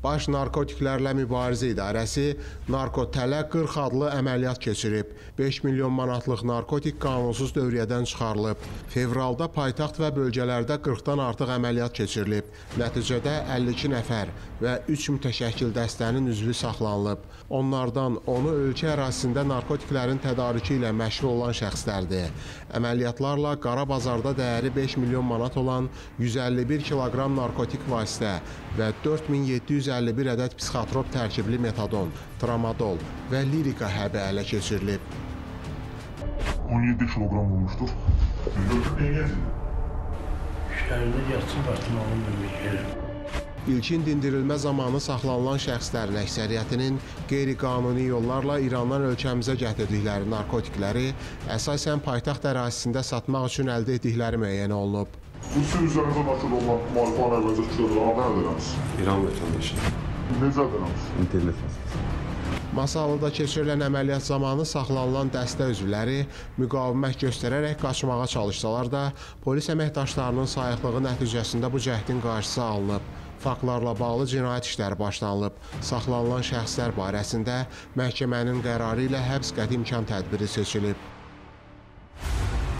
Baş Narkotiklərlə Mübarizə İdarəsi Narkotələ 40 adlı əməliyyat keçirib. 5 milyon manatlıq narkotik qanunsuz dövriyyədən çıxarılıb. Fevralda paytaxt və bölgələrdə 40-dan artıq əməliyyat keçirilib. Nəticədə 52 nəfər və 3 mütəşəkkil dəstənin üzvü saxlanılıb. Onlardan 10-u ölkə ərazisində narkotiklərin tədarükü ilə məşğul olan şəxslərdir. Əməliyyatlarla qara bazarda dəyəri 5 milyon manat olan 151 kiloqram narkotik vasitə və 4751 ədəd psixotrop tərkibli metadon, tramadol və lirika həbi ələ keçirilib. 17 kiloqram olmuşdur. Şəhərdə yatsın başına alınmır bir yerə. İlkin dindirilmə zamanı saxlanılan şəxslərin əksəriyyətinin qeyri-qanuni yollarla İrandan ölkəmizə gətirdikləri narkotikləri əsasən paytaxt ərazisində satmaq üçün əldə etdikləri müəyyən olunub. Bu sizin üzərinizə məşğul olan müalifənin əvvəlcə kiloqramı nədir eləmişsiniz? İran vətəndaşı. Necə eləmişsiniz? İnternet vasitəsilə. Masallıda keçirilən əməliyyat zamanı saxlanılan dəstə üzvləri müqavimət göstərərək qaçmağa çalışsalar da, polis əməkdaşlarının sayıqlığı nəticəsində bu cəhdin qarşısı alınıb. Faktlarla bağlı cinayət işləri başlanılıb. Saxlanılan şəxslər barəsində məhkəmənin qərarı ilə həbs qəti imkan tədbiri seçilib.